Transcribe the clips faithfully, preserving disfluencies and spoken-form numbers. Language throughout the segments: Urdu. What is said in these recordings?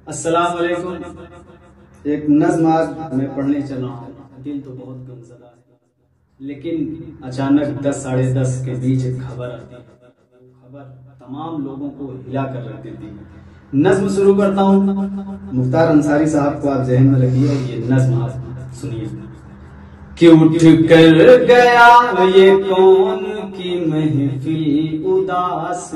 السلام علیکم. ایک نظم آج میں پڑھنے چلا ہوں. دل تو بہت غمزدہ ہے، لیکن اچانک دس ساڑھے دس کے بیچ ایک خبر آتی ہے. خبر تمام لوگوں کو ہلا کر رکھ دیتی ہے. نظم شروع کرتا ہوں. مختار انصاری صاحب کو آپ ذہن میں رکھیے اور یہ نظم آپ سنیے. کہ اٹھ کر گیا یہ کون کی محفل اداس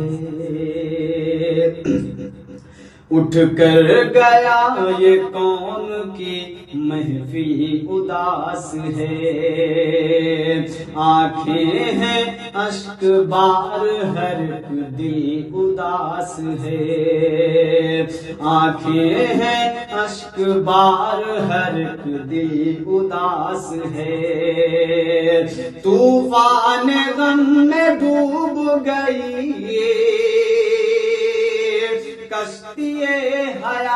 ہے، اٹھ کر گیا یہ کون کی محفل اداس ہے. آنکھیں ہیں اشک بار ہر دل اداس ہے. آنکھیں ہیں اشک بار ہر دل اداس ہے. طوفان غم میں ڈوب گئی کشتی حیات،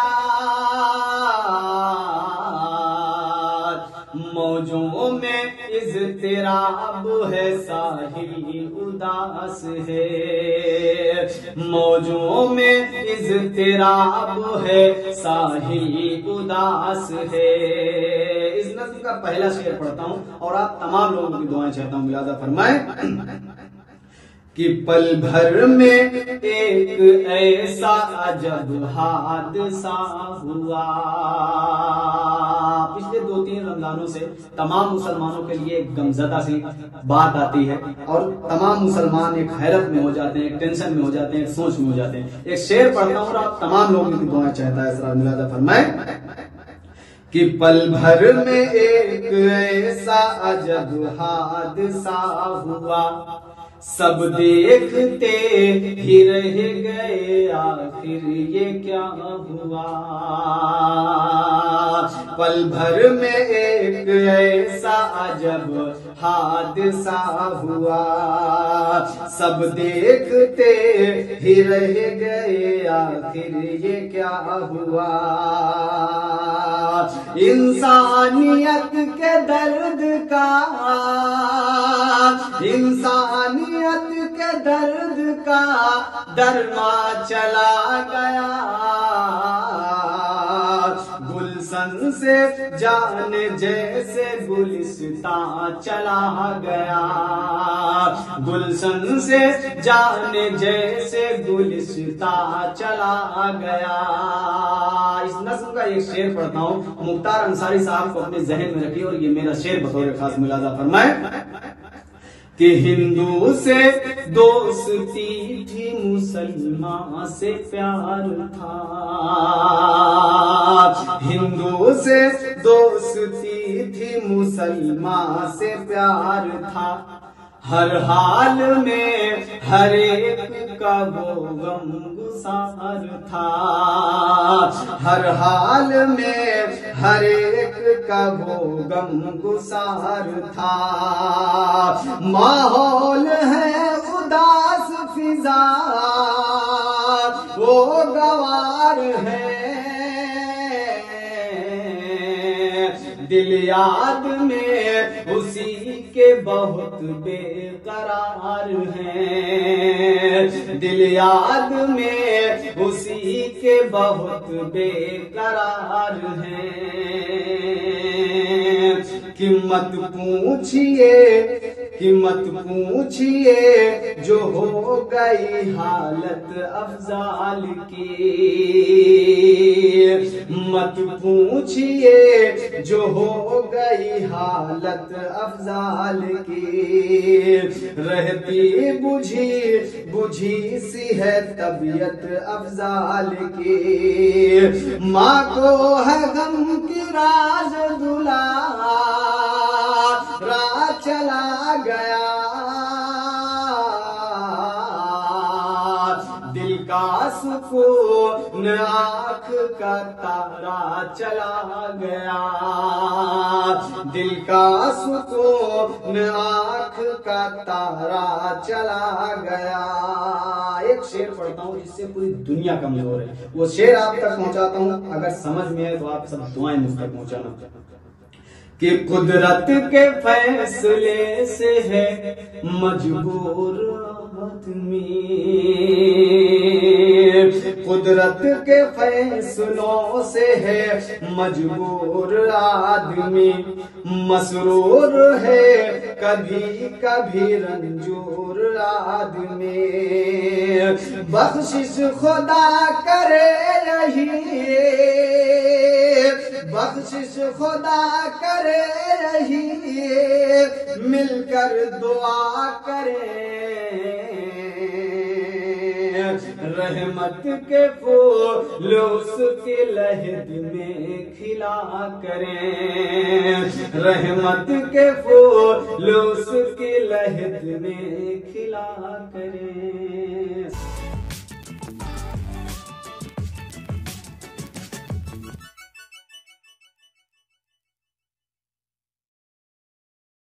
موجوں میں اضطراب ہے ساحل اداس ہے. موجوں میں اضطراب ہے ساحل اداس ہے. اس نظم کا پہلا شعر پڑھتا ہوں اور آپ تمام لوگوں کی دعائیں چاہتا ہوں. ملاحظہ فرمائیں کہ پل بھر میں ایک ایسا عجب حادثہ ہوا. پچھلے دو تین رمضانوں سے تمام مسلمانوں کے لیے ایک غمزدہ سی بات آتی ہے اور تمام مسلمان ایک حیرت میں ہو جاتے ہیں، ایک ٹینشن میں ہو جاتے ہیں، ایک سوچ میں ہو جاتے ہیں. ایک شعر پڑھتا ہوں اور آپ تمام لوگوں کی دعائیں چاہتا ہے. ذرا ملاحظہ فرمائیں کہ پل بھر میں ایک ایسا عجب حادثہ ہوا، سب دیکھتے ہی رہ گئے آخر یہ کیا ہوا. پل بھر میں ایک ایسا عجب حادثہ ہوا، سب دیکھتے ہی رہ گئے آخر یہ کیا ہوا. انسانیت کے درد کا انسانیت کے درد کا درما چلا گیا. گلشن سے جان جیسے گلستان چلا گیا. گلشن سے جان جیسے گلستان چلا گیا. اس نظم کا ایک شعر پڑھتا ہوں. مختار انصاری صاحب کو اپنے ذہن میں رکھیے اور یہ میرا شعر بطور خاص ملاحظہ فرمائیں کہ ہندو سے دوستی تھی مسلمان سے پیار تھا. ہندو سے دوستی تھی مسلمان سے پیار تھا. ہر حال میں ہر ایک کا وہ غم گسار تھا. ہر حال میں ہر ایک کا وہ غم گسار تھا. ماحول ہے اداس فضا وہ گوار ہے. دل یاد میں اسی کے بہت بے قرار ہیں. دل یاد میں اسی کے بہت بے قرار ہیں. کہ مت پوچھئے کہ مت پوچھئے جو ہو گئی حالت افضال کی. مت پوچھئے جو ہو گئی حالت افضال کی. رہتی بجھی بجھی سی ہے طبیعت افضال کی. ماں کو ہے غم کی راز دلا راہ چلا گیا. دل کا سکون آنکھ کا تارا چلا گیا. دل کا سکون آنکھ کا تارا چلا گیا. ایک شعر پڑھتا ہوں جس سے پوری دنیا کمزور ہے. وہ شعر آپ تک پہنچاتا ہوں. اگر سمجھ میں ہے تو آپ سب دعائیں مجھ تک پہنچانا. کہ قدرت کے فیصلے سے ہے مجبور آدمی، قدرت کے فیصلوں سے ہے مجبور آدمی، مسرور ہے کبھی کبھی رنجور آدمی، بخشش خدا کرے رہی، بخشش خدا کرے رہی، مل کر دعا کریں، رحمت کے پھول اس کی لہد میں کھلا کریں، رحمت کے پھول اس کی لہد میں کھلا کریں۔